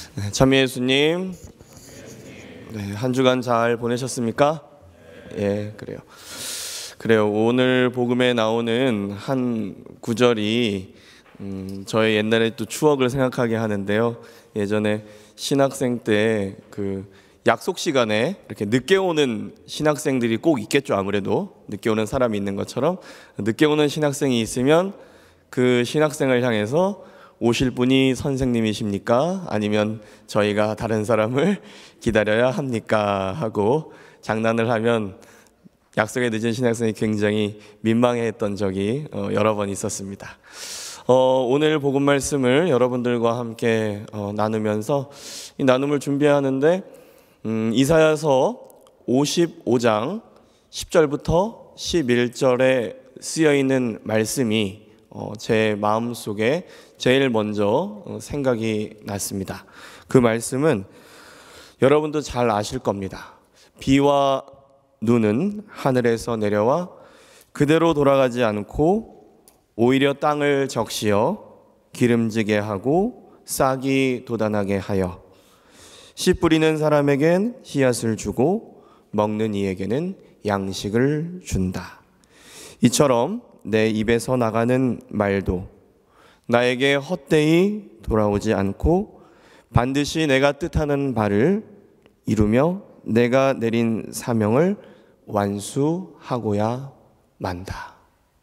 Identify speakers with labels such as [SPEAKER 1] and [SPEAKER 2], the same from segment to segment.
[SPEAKER 1] 참여 예수님, 한 주간 잘 보내셨습니까? 예, 그래요. 오늘 복음에 나오는 한 구절이 저의 옛날에 또 추억을 생각하게 하는데요. 예전에 신학생 때 그 약속 시간에 이렇게 늦게 오는 신학생들이 꼭 있겠죠. 아무래도 늦게 오는 사람이 있는 것처럼 늦게 오는 신학생이 있으면 그 신학생을 향해서 오실 분이 선생님이십니까? 아니면 저희가 다른 사람을 기다려야 합니까? 하고 장난을 하면 약속에 늦은 신학생이 굉장히 민망해했던 적이 여러 번 있었습니다. 오늘 복음 말씀을 여러분들과 함께 나누면서 이 나눔을 준비하는데 이사야서 55장 10절부터 11절에 쓰여있는 말씀이 제 마음속에 제일 먼저 생각이 났습니다. 그 말씀은 여러분도 잘 아실 겁니다. 비와 눈은 하늘에서 내려와 그대로 돌아가지 않고 오히려 땅을 적시어 기름지게 하고 싹이 돋아나게 하여 씨 뿌리는 사람에겐 씨앗을 주고 먹는 이에게는 양식을 준다. 이처럼 내 입에서 나가는 말도 나에게 헛되이 돌아오지 않고 반드시 내가 뜻하는 바를 이루며 내가 내린 사명을 완수하고야 만다.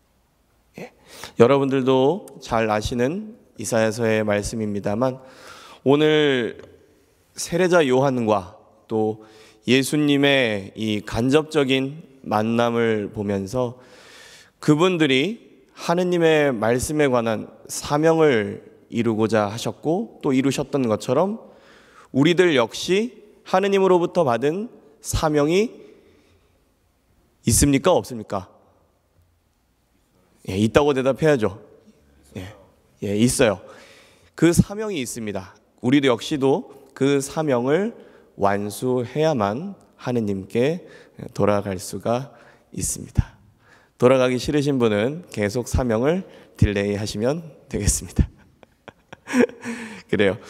[SPEAKER 1] 여러분들도 잘 아시는 이사야서의 말씀입니다만 오늘 세례자 요한과 또 예수님의 이 간접적인 만남을 보면서 그분들이 하느님의 말씀에 관한 사명을 이루고자 하셨고 또 이루셨던 것처럼 우리들 역시 하느님으로부터 받은 사명이 있습니까? 없습니까? 예, 있다고 대답해야죠. 예, 있어요. 그 사명이 있습니다. 우리도 역시도 그 사명을 완수해야만 하느님께 돌아갈 수가 있습니다. 돌아가기 싫으신 분은 계속 사명을 딜레이 하시면 되겠습니다. 그래요.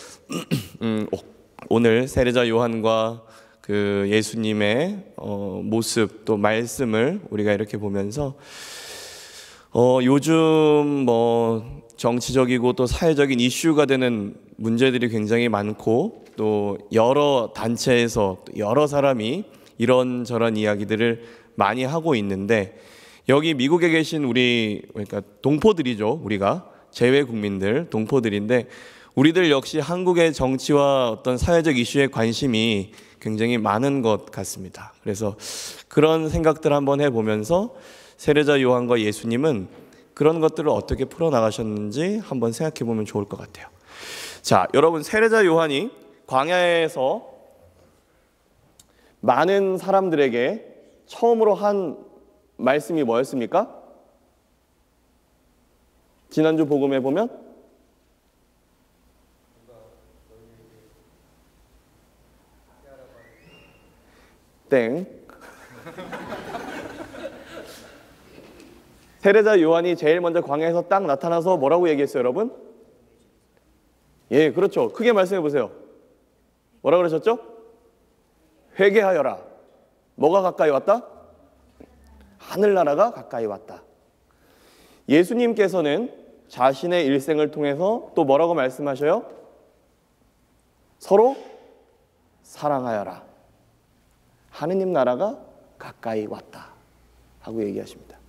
[SPEAKER 1] 오늘 세례자 요한과 그 예수님의 모습 또 말씀을 우리가 이렇게 보면서 요즘 정치적이고 또 사회적인 이슈가 되는 문제들이 굉장히 많고 또 여러 단체에서 여러 사람이 이런저런 이야기들을 많이 하고 있는데 여기 미국에 계신 우리 그러니까 동포들이죠. 우리가 재외 국민들 동포들인데 우리들 역시 한국의 정치와 어떤 사회적 이슈에 관심이 굉장히 많은 것 같습니다. 그래서 그런 생각들 한번 해보면서 세례자 요한과 예수님은 그런 것들을 어떻게 풀어나가셨는지 한번 생각해보면 좋을 것 같아요. 자, 여러분 세례자 요한이 광야에서 많은 사람들에게 처음으로 한 말씀이 뭐였습니까? 지난주 복음에 보면 땡. 세례자 요한이 제일 먼저 광야에서 딱 나타나서 뭐라고 얘기했어요, 여러분? 예, 그렇죠. 크게 말씀해 보세요. 뭐라 그러셨죠? 회개하여라. 뭐가 가까이 왔다? 하늘나라가 가까이 왔다. 예수님께서는 자신의 일생을 통해서 또 뭐라고 말씀하셔요? 서로 사랑하여라. 하느님 나라가 가까이 왔다 하고 얘기하십니다.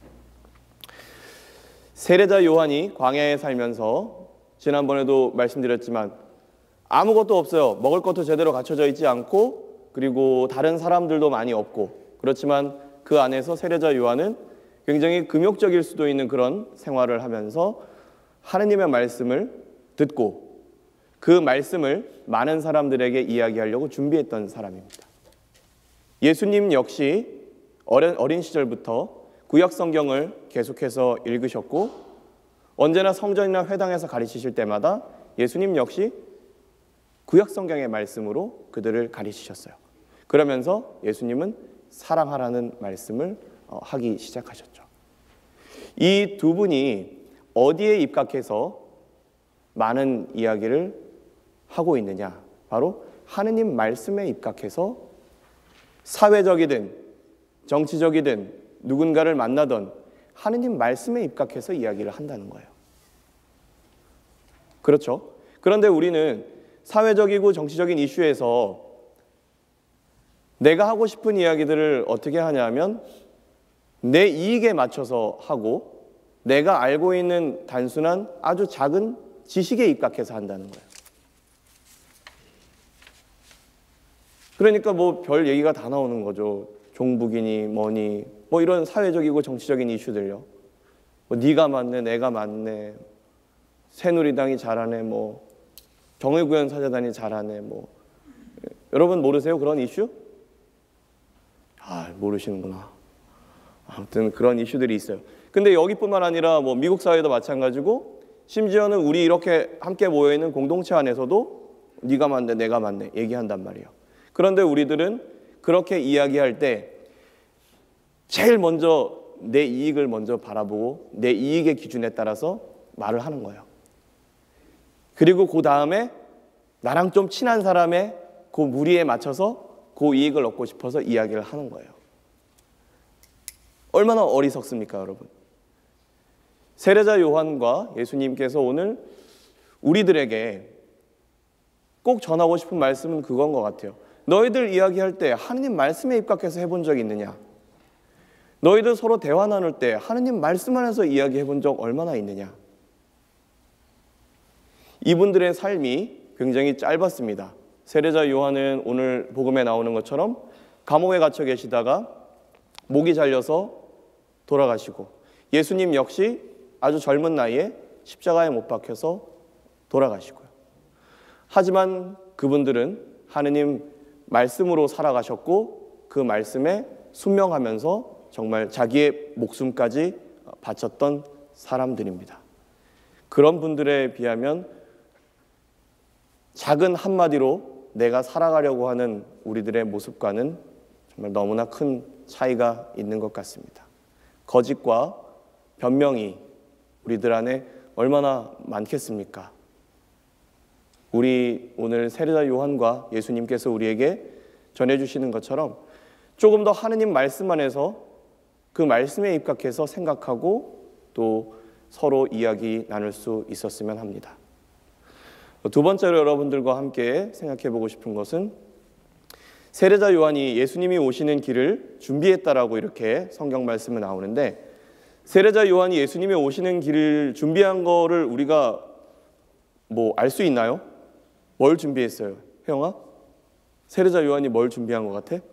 [SPEAKER 1] 세례자 요한이 광야에 살면서 지난번에도 말씀드렸지만 아무것도 없어요. 먹을 것도 제대로 갖춰져 있지 않고 그리고 다른 사람들도 많이 없고 그렇지만 그 안에서 세례자 요한은 굉장히 금욕적일 수도 있는 그런 생활을 하면서 하느님의 말씀을 듣고 그 말씀을 많은 사람들에게 이야기하려고 준비했던 사람입니다. 예수님 역시 어린 시절부터 구약 성경을 계속해서 읽으셨고 언제나 성전이나 회당에서 가르치실 때마다 예수님 역시 구약 성경의 말씀으로 그들을 가르치셨어요. 그러면서 예수님은 사랑하라는 말씀을 하기 시작하셨죠. 이 두 분이 어디에 입각해서 많은 이야기를 하고 있느냐? 바로 하느님 말씀에 입각해서 사회적이든 정치적이든 누군가를 만나던 하느님 말씀에 입각해서 이야기를 한다는 거예요. 그렇죠? 그런데 우리는 사회적이고 정치적인 이슈에서 내가 하고 싶은 이야기들을 어떻게 하냐면 내 이익에 맞춰서 하고 내가 알고 있는 단순한 아주 작은 지식에 입각해서 한다는 거예요. 그러니까 뭐 별 얘기가 다 나오는 거죠. 종북이니 뭐니 뭐 이런 사회적이고 정치적인 이슈들요. 뭐 네가 맞네, 내가 맞네, 새누리당이 잘하네, 뭐 정의구현 사재단이 잘하네, 뭐 여러분 모르세요 그런 이슈? 모르시는구나. 아무튼 그런 이슈들이 있어요. 근데 여기뿐만 아니라 뭐 미국 사회도 마찬가지고 심지어는 우리 이렇게 함께 모여 있는 공동체 안에서도 네가 맞네, 내가 맞네 얘기한단 말이에요. 그런데 우리들은 그렇게 이야기할 때 제일 먼저 내 이익을 먼저 바라보고 내 이익의 기준에 따라서 말을 하는 거예요. 그리고 그 다음에 나랑 좀 친한 사람의 그 무리에 맞춰서 그 이익을 얻고 싶어서 이야기를 하는 거예요. 얼마나 어리석습니까, 여러분? 세례자 요한과 예수님께서 오늘 우리들에게 꼭 전하고 싶은 말씀은 그건 것 같아요. 너희들 이야기할 때 하느님 말씀에 입각해서 해본 적 있느냐? 너희들 서로 대화 나눌 때 하느님 말씀 안에서 이야기해 본 적 얼마나 있느냐? 이분들의 삶이 굉장히 짧았습니다. 세례자 요한은 오늘 복음에 나오는 것처럼 감옥에 갇혀 계시다가 목이 잘려서 돌아가시고, 예수님 역시 아주 젊은 나이에 십자가에 못 박혀서 돌아가시고요. 하지만 그분들은 하느님 말씀으로 살아가셨고 그 말씀에 순명하면서 정말 자기의 목숨까지 바쳤던 사람들입니다. 그런 분들에 비하면 작은 한마디로 내가 살아가려고 하는 우리들의 모습과는 정말 너무나 큰 차이가 있는 것 같습니다. 거짓과 변명이 우리들 안에 얼마나 많겠습니까? 우리 오늘 세례자 요한과 예수님께서 우리에게 전해주시는 것처럼 조금 더 하느님 말씀 안에서 그 말씀에 입각해서 생각하고 또 서로 이야기 나눌 수 있었으면 합니다. 두 번째로 여러분들과 함께 생각해 보고 싶은 것은 세례자 요한이 예수님이 오시는 길을 준비했다라고 이렇게 성경 말씀에 나오는데, 세례자 요한이 예수님이 오시는 길을 준비한 거를 우리가 뭐 알 수 있나요? 뭘 준비했어요? 혜영아? 세례자 요한이 뭘 준비한 것 같아?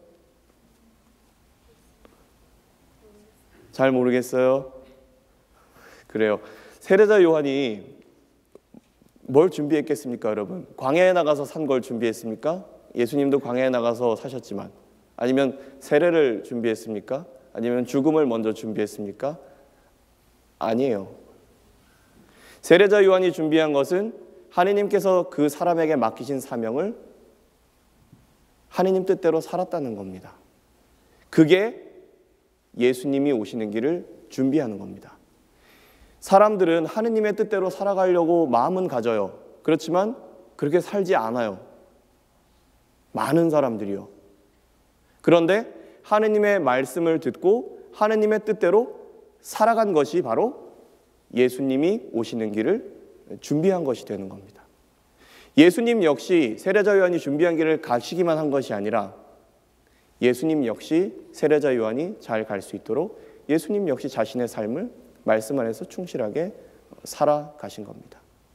[SPEAKER 1] 잘 모르겠어요. 그래요. 세례자 요한이 뭘 준비했겠습니까, 여러분? 광야에 나가서 산 걸 준비했습니까? 예수님도 광야에 나가서 사셨지만. 아니면 세례를 준비했습니까? 아니면 죽음을 먼저 준비했습니까? 아니에요. 세례자 요한이 준비한 것은 하느님께서 그 사람에게 맡기신 사명을 하느님 뜻대로 살았다는 겁니다. 그게 예수님이 오시는 길을 준비하는 겁니다. 사람들은 하느님의 뜻대로 살아가려고 마음은 가져요. 그렇지만 그렇게 살지 않아요. 많은 사람들이요. 그런데 하느님의 말씀을 듣고 하느님의 뜻대로 살아간 것이 바로 예수님이 오시는 길을 준비한 것이 되는 겁니다. 예수님 역시 세례자 요한이 준비한 길을 가시기만 한 것이 아니라 예수님 역시 세례자 요한이 잘 갈 수 있도록 예수님 역시 자신의 삶을 말씀 안에서 충실하게 살아가신 겁니다.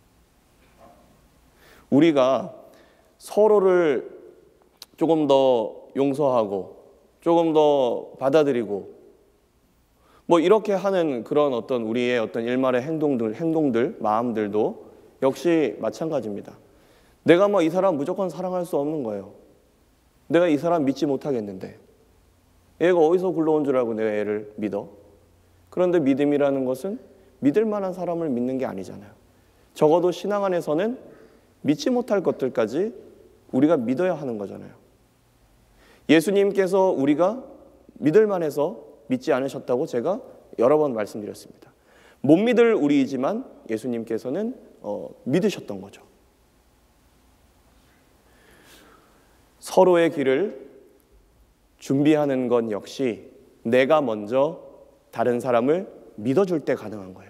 [SPEAKER 1] 우리가 서로를 조금 더 용서하고 조금 더 받아들이고 뭐 이렇게 하는 그런 어떤 우리의 어떤 일말의 행동들, 마음들도 역시 마찬가지입니다. 내가 뭐 이 사람 무조건 사랑할 수 없는 거예요. 내가 이 사람 믿지 못하겠는데 얘가 어디서 굴러온 줄 알고 내가 얘를 믿어? 그런데 믿음이라는 것은 믿을 만한 사람을 믿는 게 아니잖아요. 적어도 신앙 안에서는 믿지 못할 것들까지 우리가 믿어야 하는 거잖아요. 예수님께서 우리가 믿을 만해서 믿지 않으셨다고 제가 여러 번 말씀드렸습니다. 못 믿을 우리이지만 예수님께서는 믿으셨던 거죠. 서로의 길을 준비하는 건 역시 내가 먼저 다른 사람을 믿어줄 때 가능한 거예요.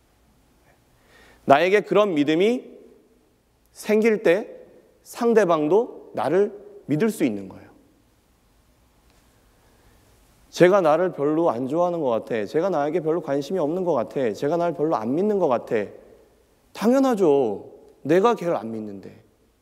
[SPEAKER 1] 나에게 그런 믿음이 생길 때 상대방도 나를 믿을 수 있는 거예요. 제가 나를 별로 안 좋아하는 것 같아. 제가 나에게 별로 관심이 없는 것 같아. 제가 나를 별로 안 믿는 것 같아. 당연하죠. 내가 걔를 안 믿는데.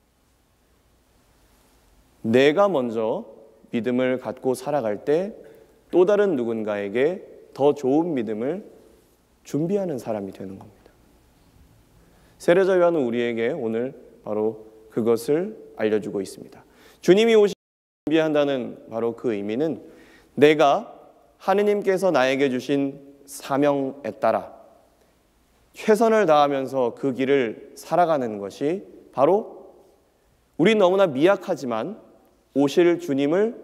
[SPEAKER 1] 내가 먼저 믿음을 갖고 살아갈 때 또 다른 누군가에게 더 좋은 믿음을 준비하는 사람이 되는 겁니다. 세례자 요한은 우리에게 오늘 바로 그것을 알려주고 있습니다. 주님이 오시기 준비한다는 바로 그 의미는 내가 하느님께서 나에게 주신 사명에 따라 최선을 다하면서 그 길을 살아가는 것이 바로 우리 너무나 미약하지만 오실 주님을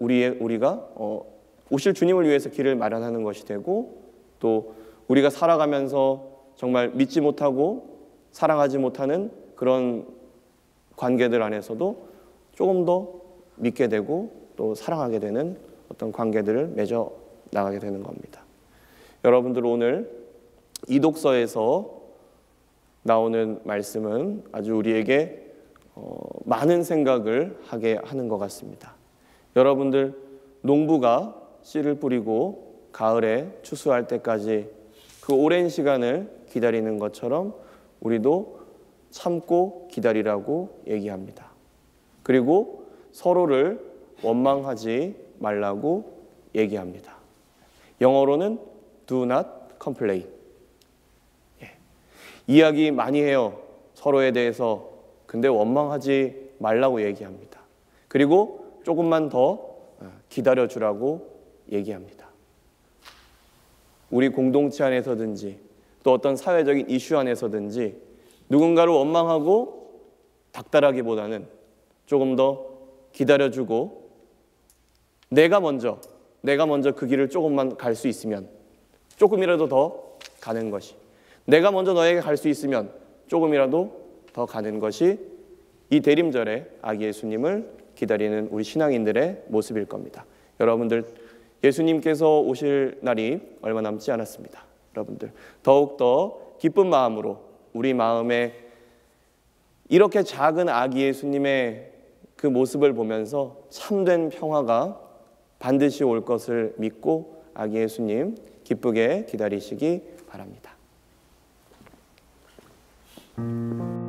[SPEAKER 1] 오실 주님을 위해서 길을 마련하는 것이 되고, 또 우리가 살아가면서 정말 믿지 못하고 사랑하지 못하는 그런 관계들 안에서도 조금 더 믿게 되고 또 사랑하게 되는 어떤 관계들을 맺어 나가게 되는 겁니다. 여러분들, 오늘 이 독서에서 나오는 말씀은 아주 우리에게 많은 생각을 하게 하는 것 같습니다. 여러분들, 농부가 씨를 뿌리고 가을에 추수할 때까지 그 오랜 시간을 기다리는 것처럼 우리도 참고 기다리라고 얘기합니다. 그리고 서로를 원망하지 말라고 얘기합니다. 영어로는 do not complain. 이야기 많이 해요, 서로에 대해서. 근데 원망하지 말라고 얘기합니다. 그리고 조금만 더 기다려주라고 얘기합니다. 우리 공동체 안에서든지 또 어떤 사회적인 이슈 안에서든지 누군가를 원망하고 닥달하기보다는 조금 더 기다려주고 내가 먼저 그 길을 조금만 갈 수 있으면 조금이라도 더 가는 것이, 내가 먼저 너에게 갈 수 있으면 조금이라도 더 가는 것이 이 대림절에 아기 예수님을 기다리는 우리 신앙인들의 모습일 겁니다. 여러분들, 예수님께서 오실 날이 얼마 남지 않았습니다. 여러분들, 더욱더 기쁜 마음으로 우리 마음에 이렇게 작은 아기 예수님의 그 모습을 보면서 참된 평화가 반드시 올 것을 믿고 아기 예수님 기쁘게 기다리시기 바랍니다.